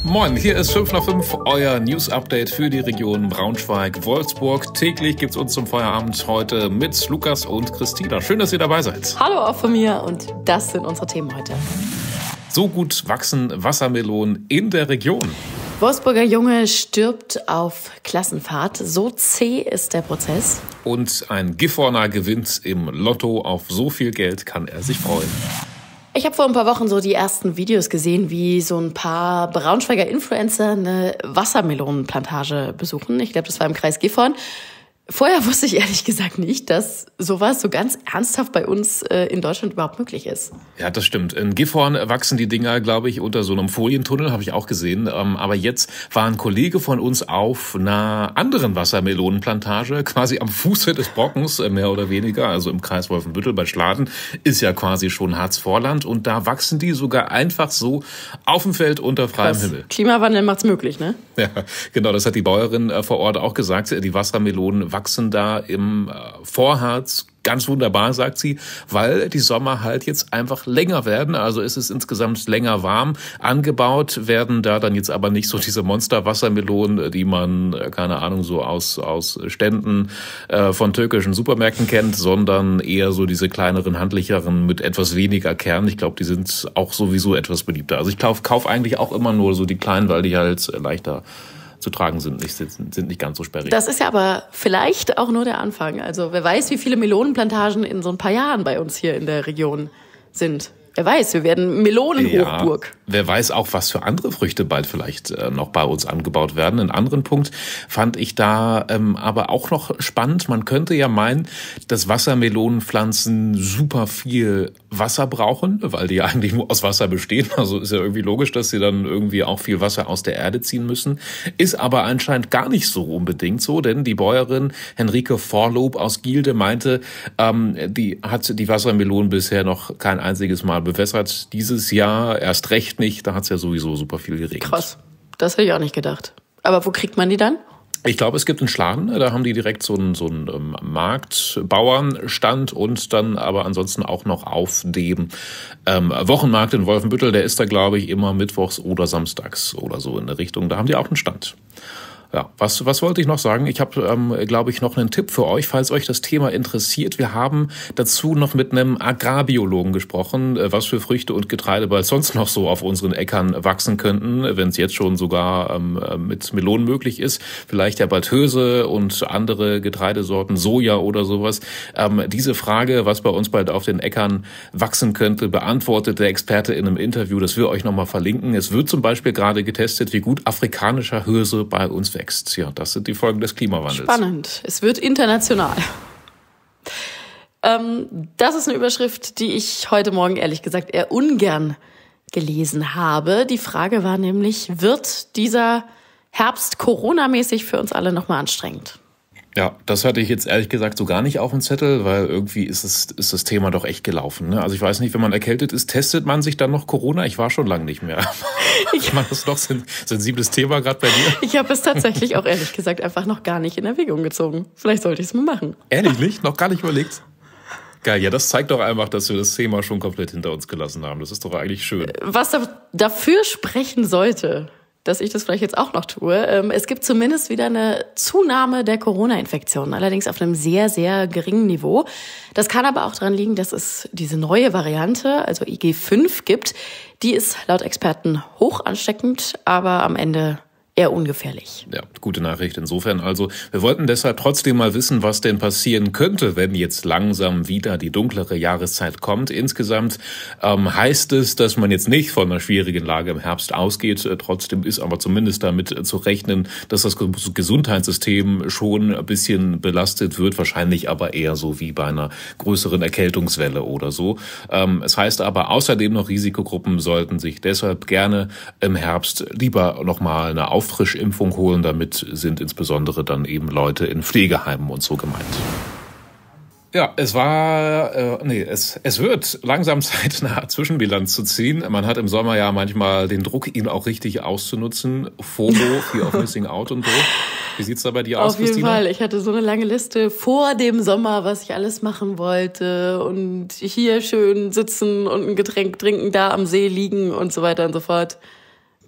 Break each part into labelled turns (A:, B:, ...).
A: Moin, hier ist 5 nach 5, euer News-Update für die Region Braunschweig-Wolfsburg. Täglich gibt's uns zum Feierabend heute mit Lukas und Christina. Schön, dass ihr dabei seid.
B: Hallo auch von mir und das sind unsere Themen heute.
A: So gut wachsen Wassermelonen in der Region.
B: Wolfsburger Junge stirbt auf Klassenfahrt. So zäh ist der Prozess.
A: Und ein Gifhorner gewinnt im Lotto. Auf so viel Geld kann er sich freuen.
B: Ich habe vor ein paar Wochen so die ersten Videos gesehen, wie so ein paar Braunschweiger Influencer eine Wassermelonenplantage besuchen. Ich glaube, das war im Kreis Gifhorn. Vorher wusste ich ehrlich gesagt nicht, dass sowas so ganz ernsthaft bei uns in Deutschland überhaupt möglich ist.
A: Ja, das stimmt. In Gifhorn wachsen die Dinger, glaube ich, unter so einem Folientunnel, habe ich auch gesehen. Aber jetzt war ein Kollege von uns auf einer anderen Wassermelonenplantage, quasi am Fuße des Brockens, mehr oder weniger, also im Kreis Wolfenbüttel bei Schladen, ist ja quasi schon Harzvorland. Und da wachsen die sogar einfach so auf dem Feld unter freiem Himmel.
B: Klimawandel macht's möglich, ne?
A: Ja, genau, das hat die Bäuerin vor Ort auch gesagt. Die Wassermelonen wachsen da im Vorharz ganz wunderbar, sagt sie, weil die Sommer halt jetzt einfach länger werden. Also ist es insgesamt länger warm. Angebaut werden da dann jetzt aber nicht so diese Monster-Wassermelonen, die man, keine Ahnung, so aus Ständen von türkischen Supermärkten kennt, sondern eher so diese kleineren, handlicheren mit etwas weniger Kern. Ich glaube, die sind auch sowieso etwas beliebter. Also ich kauf eigentlich auch immer nur so die kleinen, weil die halt leichter zu tragen sind nicht ganz so sperrig.
B: Das ist ja aber vielleicht auch nur der Anfang. Also wer weiß, wie viele Melonenplantagen in so ein paar Jahren bei uns hier in der Region sind. Wer weiß, wir werden Melonenhochburg.
A: Ja, wer weiß auch, was für andere Früchte bald vielleicht noch bei uns angebaut werden. Einen anderen Punkt fand ich da aber auch noch spannend. Man könnte ja meinen, dass Wassermelonenpflanzen super viel Wasser brauchen, weil die ja eigentlich nur aus Wasser bestehen. Also ist ja irgendwie logisch, dass sie dann irgendwie auch viel Wasser aus der Erde ziehen müssen. Ist aber anscheinend gar nicht so unbedingt so, denn die Bäuerin Henrike Vorlob aus Gielde meinte, die hat die Wassermelonen bisher noch kein einziges Mal bewässert. Dieses Jahr erst recht nicht, da hat es ja sowieso super viel geregnet.
B: Krass, das hätte ich auch nicht gedacht. Aber wo kriegt man die dann?
A: Ich glaube, es gibt einen Schladen, da haben die direkt so einen Marktbauernstand und dann aber ansonsten auch noch auf dem Wochenmarkt in Wolfenbüttel, der ist da, glaube ich, immer mittwochs oder samstags oder so in der Richtung. Da haben die auch einen Stand. Ja, was wollte ich noch sagen? Ich habe, glaube ich, noch einen Tipp für euch, falls euch das Thema interessiert. Wir haben dazu noch mit einem Agrarbiologen gesprochen, was für Früchte und Getreide bald sonst noch so auf unseren Äckern wachsen könnten, wenn es jetzt schon sogar mit Melonen möglich ist. Vielleicht ja bald Hirse und andere Getreidesorten, Soja oder sowas. Diese Frage, was bei uns bald auf den Äckern wachsen könnte, beantwortet der Experte in einem Interview, das wir euch nochmal verlinken. Es wird zum Beispiel gerade getestet, wie gut afrikanischer Hirse bei uns wächst. Ja, das sind die Folgen des Klimawandels.
B: Spannend. Es wird international. Das ist eine Überschrift, die ich heute Morgen ehrlich gesagt eher ungern gelesen habe. Die Frage war nämlich, wird dieser Herbst Corona-mäßig für uns alle nochmal anstrengend?
A: Ja, das hatte ich jetzt ehrlich gesagt so gar nicht auf dem Zettel, weil irgendwie ist das Thema doch echt gelaufen. Ne? Also ich weiß nicht, wenn man erkältet ist, testet man sich dann noch Corona? Ich war schon lange nicht mehr. Ich meine, das ist doch ein sensibles Thema gerade bei dir.
B: Ich habe es tatsächlich auch ehrlich gesagt einfach noch gar nicht in Erwägung gezogen. Vielleicht sollte ich es mal machen.
A: Ehrlich nicht? Noch gar nicht überlegt? Geil, ja, das zeigt doch einfach, dass wir das Thema schon komplett hinter uns gelassen haben. Das ist doch eigentlich schön.
B: Was dafür sprechen sollte, dass ich das vielleicht jetzt auch noch tue. Es gibt zumindest wieder eine Zunahme der Corona-Infektionen, allerdings auf einem sehr, sehr geringen Niveau. Das kann aber auch daran liegen, dass es diese neue Variante, also IG5, gibt. Die ist laut Experten hoch ansteckend, aber am Ende eher ungefährlich.
A: Ja, gute Nachricht insofern. Also wir wollten deshalb trotzdem mal wissen, was denn passieren könnte, wenn jetzt langsam wieder die dunklere Jahreszeit kommt. Insgesamt heißt es, dass man jetzt nicht von einer schwierigen Lage im Herbst ausgeht. Trotzdem ist aber zumindest damit zu rechnen, dass das Gesundheitssystem schon ein bisschen belastet wird. Wahrscheinlich aber eher so wie bei einer größeren Erkältungswelle oder so. Es heißt aber außerdem noch, Risikogruppen sollten sich deshalb gerne im Herbst lieber nochmal eine Auffrischimpfung holen. Damit sind insbesondere dann eben Leute in Pflegeheimen und so gemeint. Ja, es wird langsam Zeit, eine Zwischenbilanz zu ziehen. Man hat im Sommer ja manchmal den Druck, ihn auch richtig auszunutzen. FOMO, Fear of Missing Out und so. Wie sieht's da bei dir aus, Christina?
B: Auf jeden Fall. Ich hatte so eine lange Liste vor dem Sommer, was ich alles machen wollte. Und hier schön sitzen und ein Getränk trinken, da am See liegen und so weiter und so fort.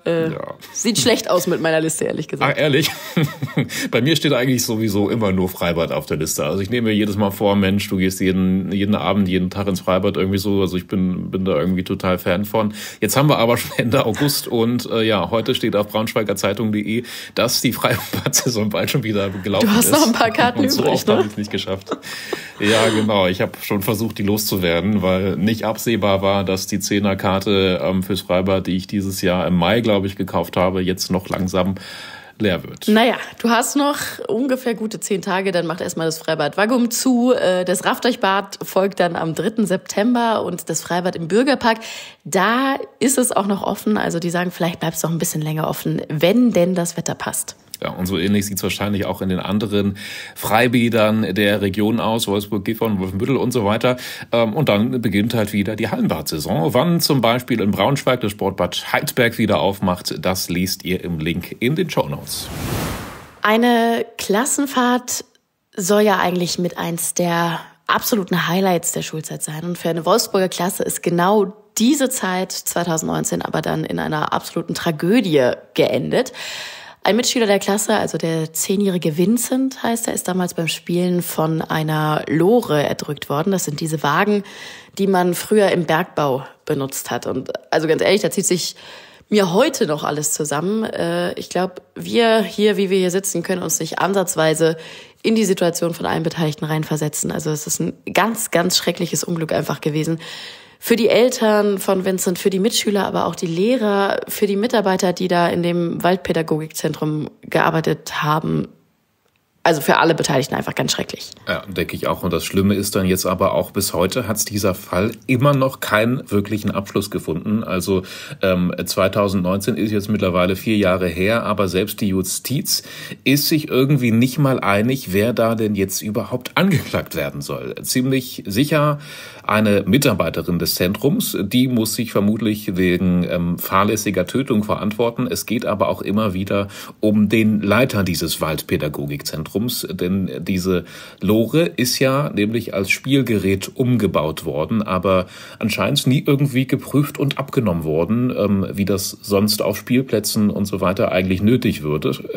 B: Sieht schlecht aus mit meiner Liste, ehrlich gesagt.
A: Ah, ehrlich? Bei mir steht eigentlich sowieso immer nur Freibad auf der Liste. Also ich nehme mir jedes Mal vor, Mensch, du gehst jeden Abend, jeden Tag ins Freibad irgendwie so. Also ich bin da irgendwie total Fan von. Jetzt haben wir aber schon Ende August und heute steht auf braunschweigerzeitung.de, dass die Freibad-Saison bald schon wieder gelaufen ist.
B: Du hast noch ein paar Karten
A: und so
B: übrig,
A: oft habe ich es nicht geschafft. Ja, genau. Ich habe schon versucht, die loszuwerden, weil nicht absehbar war, dass die 10er-Karte fürs Freibad, die ich dieses Jahr im Mai, glaube ich, gekauft habe, jetzt noch langsam leer wird.
B: Naja, du hast noch ungefähr gute 10 Tage, dann macht erstmal das Freibad Waggum zu. Das Rafdeichbad folgt dann am 3. September und das Freibad im Bürgerpark. Da ist es auch noch offen, also die sagen, vielleicht bleibt es noch ein bisschen länger offen, wenn denn das Wetter passt.
A: Ja, und so ähnlich sieht es wahrscheinlich auch in den anderen Freibädern der Region aus, Wolfsburg, Gifhorn, Wolfenbüttel und so weiter. Und dann beginnt halt wieder die Hallenbad-Saison. Wann zum Beispiel in Braunschweig das Sportbad Heidberg wieder aufmacht, das liest ihr im Link in den Shownotes.
B: Eine Klassenfahrt soll ja eigentlich mit eins der absoluten Highlights der Schulzeit sein. Und für eine Wolfsburger Klasse ist genau diese Zeit 2019 aber dann in einer absoluten Tragödie geendet. Ein Mitschüler der Klasse, also der 10-jährige Vincent heißt er, ist damals beim Spielen von einer Lore erdrückt worden. Das sind diese Wagen, die man früher im Bergbau benutzt hat. Und also ganz ehrlich, da zieht sich mir heute noch alles zusammen. Ich glaube, wir hier, wie wir hier sitzen, können uns nicht ansatzweise in die Situation von allen Beteiligten reinversetzen. Also es ist ein ganz, ganz schreckliches Unglück einfach gewesen. Für die Eltern von Vincent, für die Mitschüler, aber auch die Lehrer, für die Mitarbeiter, die da in dem Waldpädagogikzentrum gearbeitet haben. Also für alle Beteiligten einfach ganz schrecklich.
A: Ja, denke ich auch. Und das Schlimme ist dann jetzt aber auch, bis heute hat dieser Fall immer noch keinen wirklichen Abschluss gefunden. Also 2019 ist jetzt mittlerweile 4 Jahre her, aber selbst die Justiz ist sich irgendwie nicht mal einig, wer da denn jetzt überhaupt angeklagt werden soll. Ziemlich sicher eine Mitarbeiterin des Zentrums, die muss sich vermutlich wegen fahrlässiger Tötung verantworten. Es geht aber auch immer wieder um den Leiter dieses Waldpädagogikzentrums. Denn diese Lore ist ja nämlich als Spielgerät umgebaut worden, aber anscheinend nie irgendwie geprüft und abgenommen worden, wie das sonst auf Spielplätzen und so weiter eigentlich nötig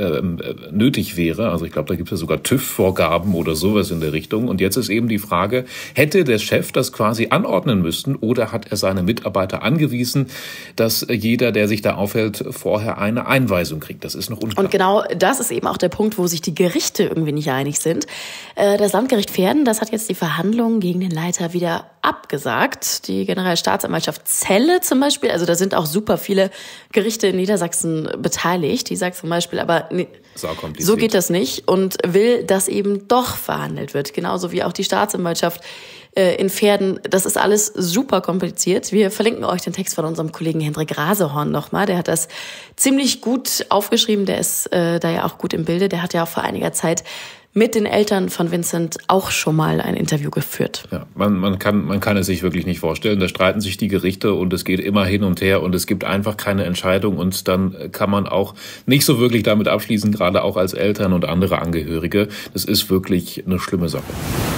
A: wäre. Also ich glaube, da gibt es ja sogar TÜV-Vorgaben oder sowas in der Richtung. Und jetzt ist eben die Frage, hätte der Chef das quasi anordnen müssen oder hat er seine Mitarbeiter angewiesen, dass jeder, der sich da aufhält, vorher eine Einweisung kriegt? Das ist noch unklar.
B: Und genau das ist eben auch der Punkt, wo sich die Gerichte irgendwie nicht einig sind. Das Landgericht Verden, das hat jetzt die Verhandlungen gegen den Leiter wieder abgesagt. Die Generalstaatsanwaltschaft Celle zum Beispiel, also da sind auch super viele Gerichte in Niedersachsen beteiligt. Die sagt zum Beispiel, aber nee, so geht das nicht und will, dass eben doch verhandelt wird. Genauso wie auch die Staatsanwaltschaft in Verden. Das ist alles super kompliziert. Wir verlinken euch den Text von unserem Kollegen Hendrik Rasehorn nochmal. Der hat das ziemlich gut aufgeschrieben. Der ist da ja auch gut im Bilde. Der hat ja auch vor einiger Zeit mit den Eltern von Vincent auch schon mal ein Interview geführt.
A: Ja, man kann es sich wirklich nicht vorstellen. Da streiten sich die Gerichte und es geht immer hin und her und es gibt einfach keine Entscheidung und dann kann man auch nicht so wirklich damit abschließen, gerade auch als Eltern und andere Angehörige. Das ist wirklich eine schlimme Sache.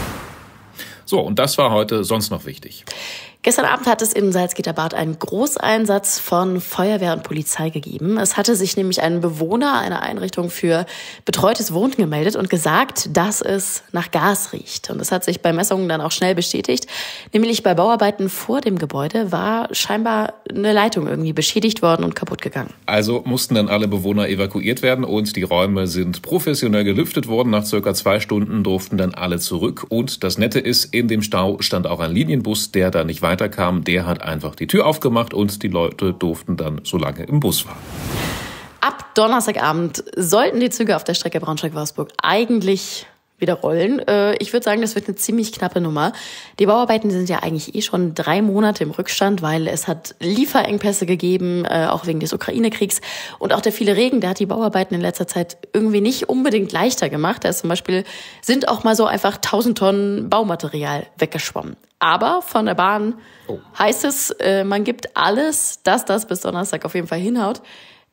A: So, und das war heute sonst noch wichtig.
B: Gestern Abend hat es in Salzgitter-Bad einen Großeinsatz von Feuerwehr und Polizei gegeben. Es hatte sich nämlich ein Bewohner einer Einrichtung für betreutes Wohnen gemeldet und gesagt, dass es nach Gas riecht. Und das hat sich bei Messungen dann auch schnell bestätigt. Nämlich bei Bauarbeiten vor dem Gebäude war scheinbar eine Leitung irgendwie beschädigt worden und kaputt gegangen.
A: Also mussten dann alle Bewohner evakuiert werden und die Räume sind professionell gelüftet worden. Nach circa 2 Stunden durften dann alle zurück. Und das Nette ist, in dem Stau stand auch ein Linienbus, der da nicht weiterkam, der hat einfach die Tür aufgemacht und die Leute durften dann so lange im Bus fahren.
B: Ab Donnerstagabend sollten die Züge auf der Strecke Braunschweig-Wolfsburg eigentlich wieder rollen. Ich würde sagen, das wird eine ziemlich knappe Nummer. Die Bauarbeiten sind ja eigentlich schon 3 Monate im Rückstand, weil es hat Lieferengpässe gegeben, auch wegen des Ukraine-Kriegs. Und auch der viele Regen, der hat die Bauarbeiten in letzter Zeit irgendwie nicht unbedingt leichter gemacht. Da ist zum Beispiel sind auch mal so einfach 1000 Tonnen Baumaterial weggeschwommen. Aber von der Bahn heißt es, man gibt alles, dass das bis Donnerstag auf jeden Fall hinhaut.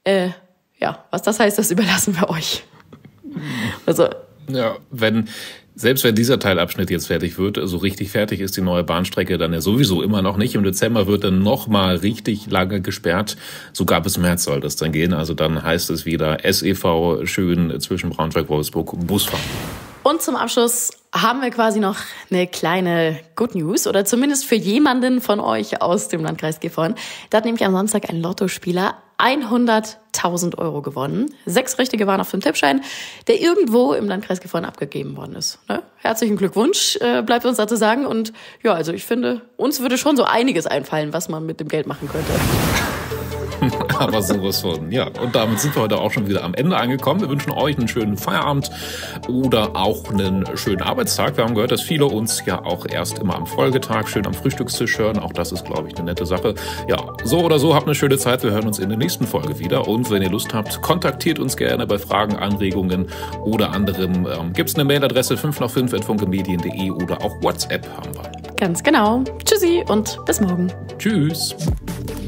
B: Ja, was das heißt, das überlassen wir euch. Also
A: ja, wenn Selbst wenn dieser Teilabschnitt jetzt fertig wird, so richtig fertig ist die neue Bahnstrecke dann ja sowieso immer noch nicht. Im Dezember wird dann nochmal richtig lange gesperrt. Sogar bis März soll das dann gehen. Also dann heißt es wieder SEV schön zwischen Braunschweig-Wolfsburg Bus fahren.
B: Und zum Abschluss haben wir quasi noch eine kleine Good News oder zumindest für jemanden von euch aus dem Landkreis Gifhorn. Da hat nämlich am Sonntag ein Lottospieler 100.000 Euro gewonnen. 6 Richtige waren auf dem Tippschein, der irgendwo im Landkreis Gifhorn abgegeben worden ist. Ne? Herzlichen Glückwunsch, bleibt uns dazu sagen. Und ja, also ich finde, uns würde schon so einiges einfallen, was man mit dem Geld machen könnte.
A: Aber sowas von, ja. Und damit sind wir heute auch schon wieder am Ende angekommen. Wir wünschen euch einen schönen Feierabend oder auch einen schönen Arbeitstag. Wir haben gehört, dass viele uns ja auch erst immer am Folgetag schön am Frühstückstisch hören. Auch das ist, glaube ich, eine nette Sache. Ja, so oder so, habt eine schöne Zeit. Wir hören uns in der nächsten Folge wieder. Und wenn ihr Lust habt, kontaktiert uns gerne bei Fragen, Anregungen oder anderem. Gibt's eine Mailadresse 5nach5@funkemedien.de oder auch WhatsApp haben wir.
B: Ganz genau. Tschüssi und bis morgen.
A: Tschüss.